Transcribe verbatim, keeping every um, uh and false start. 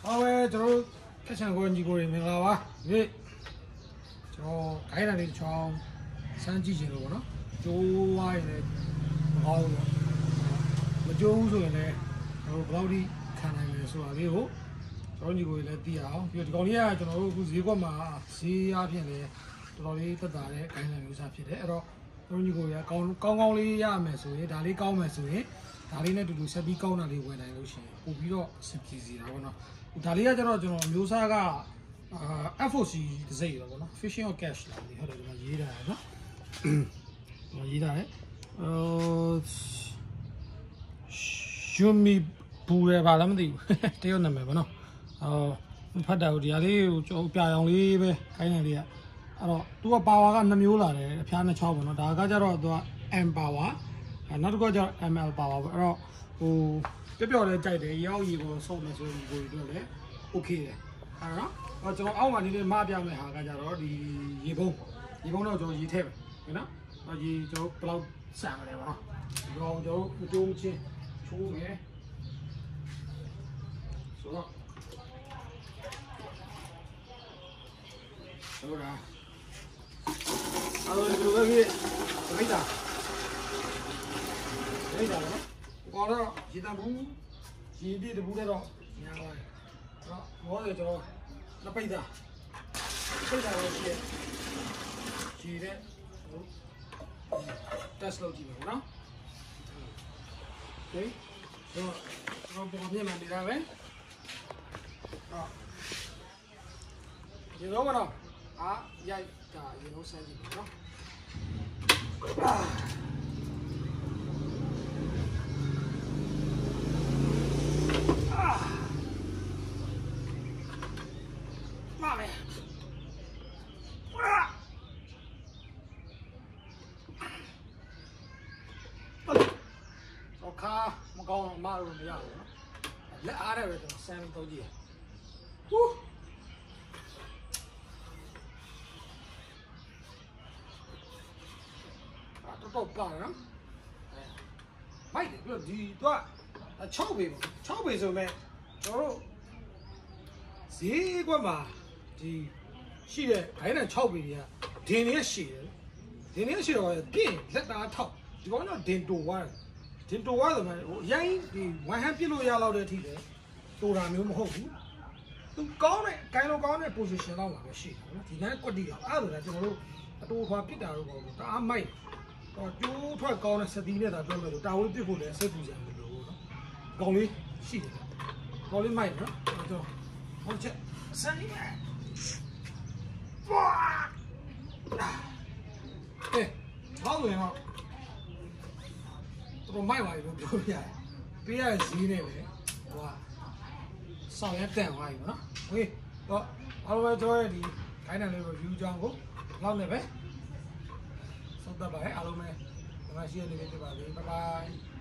아왜 저 캐치한 거 이거 내가 와. 예. 저 가이라니 좀 산지지로 그러나? 좋아이네. 아우. 뭐 좋은 소리네. 저 블라우디 칸나이네ဆိုတာလေးကိုကျွန်တော်ညီကိုလည်းသိရအောင်ပြီးတော့ဒီကောင်လေးကကျွန်တော်တို့အခုဈေးကွက်မှာဈေးအပြင်လည်းတော်တော်လေးသက်သာတဲ့ဂိုင်းလန်မျိုးစားဖြစ်တယ်အဲ့တော့ကျွန်တော်ညီကိုရကောင်းကောင်းကောင်းလေးရမယ်ဆိုရင်ဒါလေးကောင်းမယ်ဆိုရင်ဒါလေးနဲ့တူတူဆက်ပြီးကောင်းတာလေးဝယ်နိုင်လို့ရှိရင်ပို့ပြီးတော့စင်ပြေစီတာပေါ့နော်ဒါလေးကကျတော့ကျွန်တော်မျိုးစားကအာ F O C တစ်စိတ်တော့ပေါ့နော် fishing or cash လာပြီဟုတ်တယ်ကျွန်တော်ရေးတာနော်ကျွန်တော်ရေးတာလေဟိုရှူမီဘူးရပါလားမသိဘူးတရုတ်နာမည်ပေါ့နော်အော်ဖတ်တာကိုဒီဟာလေးကိုကျွန်တော်ပြအောင်လေးပဲခိုင်းနေလေးကအဲ့တော့သူကပါဝါကနှစ်မျိုးလာတယ်အဖျားနှစ်ချောင်းပေါ့နော်ဒါကကြတော့သူက M power နောက်တစ်ခုကကျတော့ M L power ပေါ့အဲ့တော့ဟိုပျော့ပျော့လေးကြိုက်တယ်ရောက်ရီကိုစုပ်နေဆိုရင်ကိုတို့လည်း okay တယ်အဲ့တော့အော်ကျွန်တော်အောက်မှာဒီလေးမပြမယ်ဟာကကြတော့ဒီရေပုံးရေပုံးတော့ကျွန်တော်ရေထည့်မယ်နော်အော်ရေကျွန်တော်ဘယ်လောက်ဆန်မလဲပေါ့နော်ဒီတော့ကျွန်တော်မတိုးမချင်းချိုးမယ်ဆိုတော့ဆိုတော့အဲ့လိုလိုပဲလိုက်တာလိုက်တာနော်ဘောတော့ရေတဘူးရေပြည့်တဘူးတော့ညာပါတော့ဘောရကျွန်တော်နှစ်ပိတ်တာပိတ်တာတော့ရှိတယ်ရှိတယ်တက်စ်လုပ်ကြည့်မယ်နော်โอเคတော့တော့ပေါ်ပြမှန်နေတာပဲအော်ရေတော့မနော်အာရိုက်တာရေတော့ဆန်းကြည့်နော်အာ妈咪，啊！我卡，我讲马路没有，来阿那边就三米多几，呼，啊，这够棒了，哎，买的不是地段，啊，超贵嘛，超贵是没，走路。ဈေးကွက်မှာဒီရှိတဲ့ဂိုင်းတန်၆ပေတွေကဒင်နေရှိတယ်ဒင်နေရှိတော့ပြင်းလက်သားထောက်ဒီကောင်တော့ဒင်တိုဝါဒင်တိုဝါဆိုမှဟိုအရင်ဒီဝမ်ဟန်ပြစ်လို့ရလောက်တဲ့အထိလေတိုတာမျိုးမဟုတ်ဘူးသူကောင်းတဲ့ဂိုင်းလိုကောင်းတဲ့ position လောက်မှာပဲရှိတယ်နော်ဒီလမ်းကွက်တီအောင်အဲ့ဒါကျွန်တော်တို့အတိုးခွာပြစ်တာတော့ပေါ့တအားမိုက်တော့ကျိုးထွက်ကောင်းတဲ့စတီးနဲ့ဒါပြောလို့တာဝေးပြစ်ဖို့လည်းစိတ်ပူစရာမလိုဘူးနော်ကောင်းလေးရှိတယ်ကောင်းလေးမိုက်နော်ကျွန်တော်好吃，生意哎！哇！哎，好多人哦，这个卖完以后表演，表演谁呢嘞？哇，上演电话有呢。喂，我阿拉做的台南那个油浆锅，老那边，收到吧？阿拉们，我们谢谢你们对吧？拜拜。